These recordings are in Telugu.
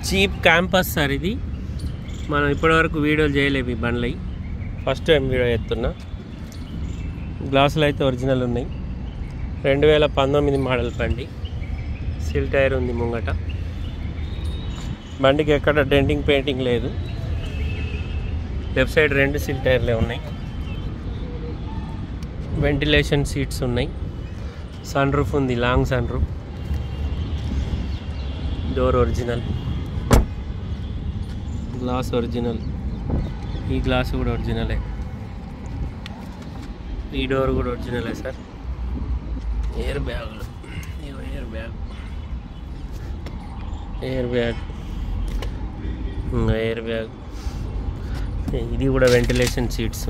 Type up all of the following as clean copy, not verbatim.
జీప్ క్యాంపస్ సార్ ఇది. మనం ఇప్పటివరకు వీడియోలు చేయలేము ఈ బండ్లు. ఫస్ట్ టైం వీడియో చేస్తున్నా. గ్లాసులు అయితే ఒరిజినల్ ఉన్నాయి. 2019 మోడల్ బండి. సిల్ టైర్ ఉంది ముంగట. బండికి ఎక్కడ డెంటింగ్ పెయింటింగ్ లేదు. లెఫ్ట్ సైడ్ 2 సిల్ టైర్లే ఉన్నాయి. వెంటిలేషన్ సీట్స్ ఉన్నాయి. సన్ రూఫ్ ఉంది, long sun roof. Door original, glass original. ఈ గ్లాస్ కూడా ఒరిజినలే. ఈ డోర్ కూడా ఒరిజినలే సార్. ఎయిర్ బ్యాగులు, air bag, air bag, air bag. ఇది కూడా వెంటిలేషన్ సీట్స్.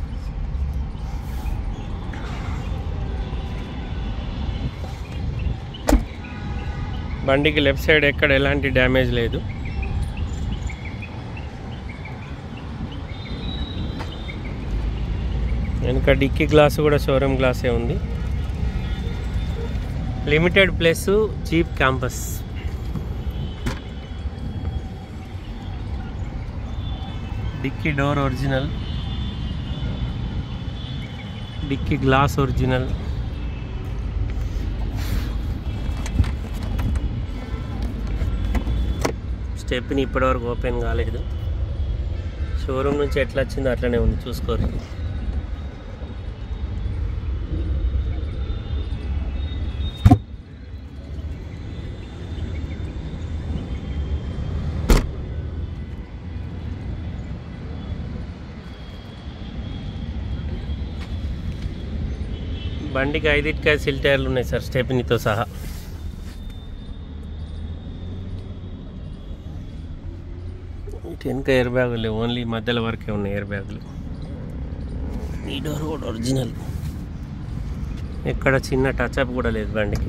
బండికి లెఫ్ట్ సైడ్ ఎక్కడ ఎలాంటి డ్యామేజ్ లేదు. వెనుక డిక్కీ గ్లాస్ కూడా షోరూమ్ గ్లాసే ఉంది. Limited plus Jeep Compass. Dickey door original, dickey glass original. Stepney ఇప్పటివరకు ఓపెన్ కాలేదు. షోరూమ్ నుంచి ఎట్లా వచ్చిందో అట్లనే ఉంది, చూసుకోరు. బండికి 5 సిల్ టైర్లు ఉన్నాయి సార్, స్టెప్నీతో సహా. ఇటు వెనుక ఎయిర్ బ్యాగులు లేవు, ఓన్లీ మధ్యలో వరకే ఉన్నాయి ఎయిర్ బ్యాగులు. ఈ డోర్ కూడా ఒరిజినల్, ఎక్కడ చిన్న టచ్అప్ కూడా లేదు బండికి.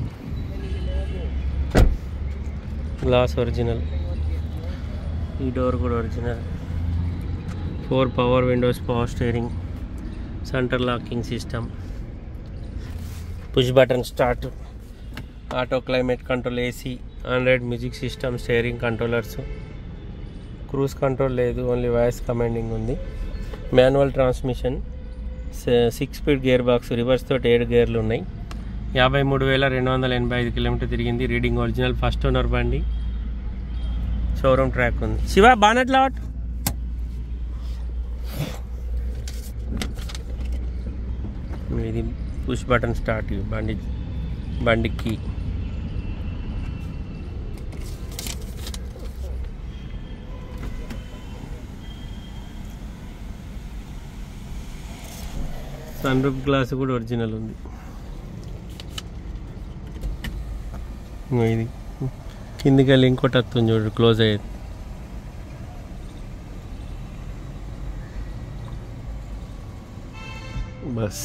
Glass original. ఈ డోర్ కూడా original. 4 power windows, power steering, centre locking system, push button start, auto climate control, AC, Android music system, steering controllers. Cruise control లేదు, ఓన్లీ వాయిస్ కమాండింగ్ ఉంది. Manual transmission, 6 speed gear box, reverse తోటి 7 గేర్లు ఉన్నాయి. 53,285 కిలోమీటర్ తిరిగింది. రీడింగ్ ఒరిజినల్, ఫస్ట్ ఓనర్ బండి. షోరూమ్ ట్రాక్ ఉంది. శివ బానెట్ లాట్. ఇది పుష్ బటన్ స్టార్ట్ బండికి. సన్ రూఫ్ గ్లాస్ కూడా ఒరిజినల్ ఉంది. ఇది కిందికి వెళ్ళి ఇంకోటి వస్తుంది చూడు, క్లోజ్ అయ్యేది. బస్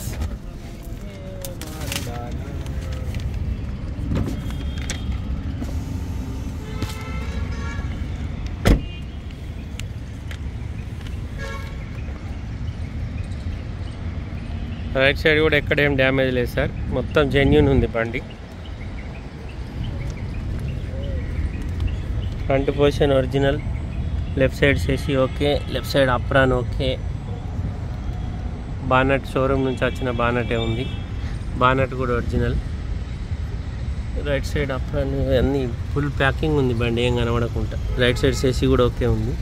రైట్ సైడ్ కూడా ఎక్కడ ఏం డ్యామేజ్ లేదు సార్, మొత్తం జెన్యూన్ ఉంది బండి. Front position original. Left side సేసి okay, left side apron okay. Bonnet showroom నుంచి వచ్చిన బానటే ఉంది. బానట్ కూడా ఒరిజినల్. రైట్ సైడ్ అప్రాన్ అన్నీ ఫుల్ ప్యాకింగ్ ఉంది బండి, ఏం కనబడకుండా. రైట్ సైడ్ సేసి కూడా ఓకే ఉంది.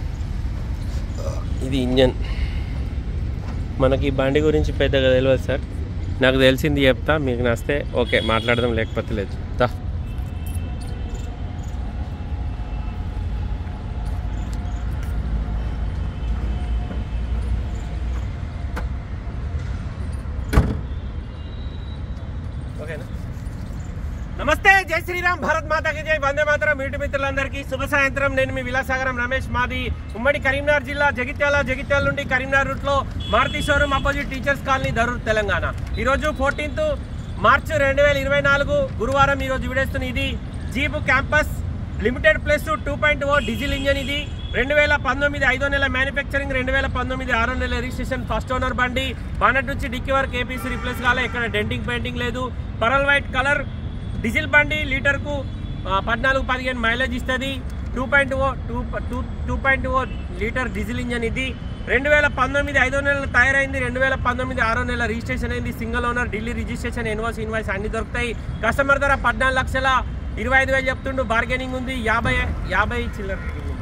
ఇది ఇంజన్. మనకి ఈ బండి గురించి పెద్దగా తెలియదు సార్, నాకు తెలిసింది చెప్తా, మీకు నచ్చితే ఓకే మాట్లాడదాం, లేకపోతే లేదు. ఓకేనా? నమస్తే, జై శ్రీరామ్, భారత్ మాతాకి జై, వందే మాతరం. మీటి మిత్రులందరికీ శుభ సాయంత్రం. నేను మీ విలాసాగరం రమేష్. మాది ఉమ్మడి కరీంనగర్ జిల్లా, జగిత్యాల నుండి కరీంనగర్ రూట్లో Maruti showroom opposite teachers colony, Dharur, Telangana. ఈరోజు 14 మార్చ్ 2024 గురువారం. ఈరోజు విడేస్తుంది. ఇది Jeep Compass Limited plus 2.0 diesel engine. ఇది 2019 5వ నెల మ్యానుఫ్యాక్చరింగ్, 2019 6వ నెల రిజిస్ట్రేషన్, ఫస్ట్ ఓనర్ బండి. బానెట్ నుంచి డిక్కీ వరకు ఏపీసీ రిప్లేస్ కాలే, ఎక్కడ డెంటింగ్ పెయింటింగ్ లేదు. పరల్ వైట్ కలర్ డీజిల్ బండి. లీటర్కు 14-15 మైలేజ్ ఇస్తుంది. 2.0 లీటర్ డీజిల్ ఇంజన్ ఇది 2019 5వ నెలలో తయారైంది. 2019 6వ నెల రిజిస్ట్రేషన్ అయింది. Single owner, Delhi registration, invoice అన్ని దొరుకుతాయి. కస్టమర్ ధర 14,25,000 చెప్తుండు. బార్గెనింగ్ ఉంది. 50 చిల్లర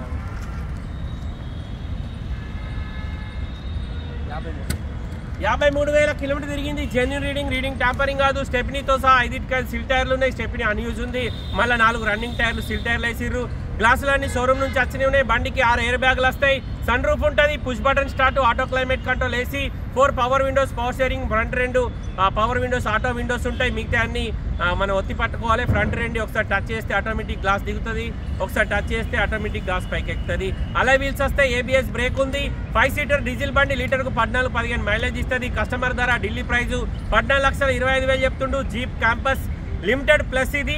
53,000 కిలోమీటర్ తిరిగింది. జెన్యూన్ రీడింగ్ ట్యాంపరింగ్ కాదు. స్టెప్నీతో సహా 5 సిల్ టైర్లు ఉన్నాయి. స్టెప్నీ అన్యూజ్ ఉంది. మళ్ళీ 4 రన్నింగ్ టైర్లు సిల్ టైర్లు వేసిర్రు. గ్లాసులన్నీ షోరూమ్ నుంచి వచ్చినవి ఉన్నాయి. బండికి 6 ఎయిర్ బ్యాగులు వస్తాయి. సన్ రూఫ్ ఉంటుంది. Push button start, auto climate control, AC, 4 power windows, power steering, front 2 power windows, auto windows ఉంటాయి. మిగతా అన్ని మనం ఒత్తి పట్టుకోవాలి. ఫ్రంట్ 2 ఒకసారి టచ్ చేస్తే ఆటోమేటిక్ గ్లాస్ దిగుతుంది, ఒకసారి టచ్ చేస్తే ఆటోమేటిక్ గ్లాస్ పైకి ఎక్కుతుంది. అలా వీల్స్ వస్తాయి. ఏబిఎస్ బ్రేక్ ఉంది. 5 సీటర్ డీజిల్ బండి లీటర్కు 14-15 మైలేజ్ ఇస్తుంది. కస్టమర్ ధర ఢిల్లీ ప్రైజు 14,25,000 చెప్తుండు. జీప్ క్యాంపస్ లిమిటెడ్ ప్లస్ ఇది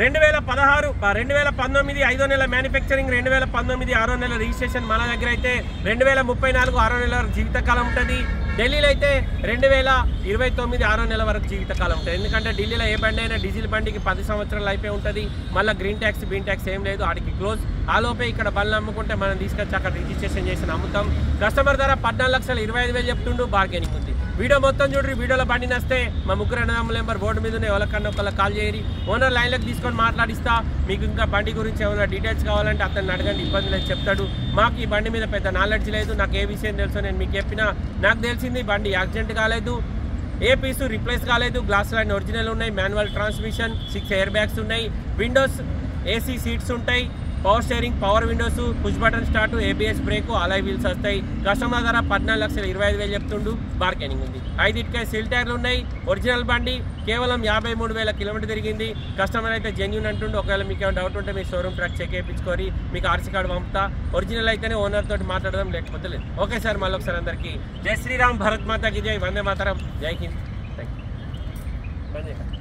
2019 5వ నెల మ్యానుఫ్యాక్చరింగ్, 2019 6వ నెల రిజిస్ట్రేషన్. మన దగ్గర అయితే 2034 6వ నెల జీవితకాలం ఉంటుంది. ఢిల్లీలో అయితే 2029 6వ నెల వరకు జీవితకాలం ఉంటుంది. ఎందుకంటే ఢిల్లీలో ఏ బండి అయినా డీజిల్ బండికి 10 సంవత్సరాలు అయిపోయి ఉంటుంది. మళ్ళీ గ్రీన్ ట్యాక్స్ బీన్ ట్యాక్స్ ఏం లేదు, ఆడికి క్లోజ్. ఆలోపే ఇక్కడ బండ్లు అమ్ముకుంటే మనం తీసుకొచ్చి అక్కడ రిజిస్ట్రేషన్ చేసి అమ్ముతాం. కస్టమర్ ధర 14,25,000 చెప్తుండు. బార్గెనింగ్ ఉంది. వీడియో మొత్తం చూడండి. వీడియోలో బండి నస్తే మా ముగ్గురు అన్నదమ్ముల నెంబర్ బోర్డు మీద ఎవరికన్నా ఒకళ్ళకి కాల్ చేయరి. ఓనర్ లైన్లోకి తీసుకొని మాట్లాడిస్తా. మీకు ఇంకా బండి గురించి ఏమైనా డీటెయిల్స్ కావాలంటే అతన్ని అడగండి, ఇబ్బంది లేదు, చెప్తాడు. మాకు ఈ బండి మీద పెద్ద నాలెడ్జ్ లేదు. నాకు ఏ విషయం తెలుసో నేను మీకు చెప్పినా. నాకు తెలిసింది బండి యాక్సిడెంట్ కాలేదు, ఏ పీసు రిప్లేస్ కాలేదు, గ్లాసులు అన్ని ఒరిజినల్ ఉన్నాయి, మాన్యువల్ ట్రాన్స్మిషన్, 6 ఎయిర్ బ్యాగ్స్ ఉన్నాయి, విండోస్ ఏసీ సీట్స్ ఉంటాయి, power steering, power windows, push button start, ABS brake, alloy wheels వస్తాయి. కస్టమర్ ధర 14,25,000 చెప్తుండు. బార్గెనింగ్ ఉంది. 5 సిల్ టైర్లు ఉన్నాయి. ఒరిజినల్ బండి కేవలం 53,000 కిలోమీటర్ తిరిగింది. కస్టమర్ అయితే జెన్యూన్ అంటుండు. ఒకవేళ మీకు ఏమైనా డౌట్ ఉంటే మీ షోరూమ్ ట్రాక్ చెక్ చేయించుకొని మీకు ఆర్సీ కార్డు పంపుతా. ఒరిజినల్ అయితేనే ఓనర్ తోటి మాట్లాడదాం, లేకపోతే లేదు. ఓకే సార్, మళ్ళీ ఒకసారి అందరికీ జై శ్రీరామ్, భారత్ మాతాకి జై, వందే మాతరం, జై హింద్. Thank you.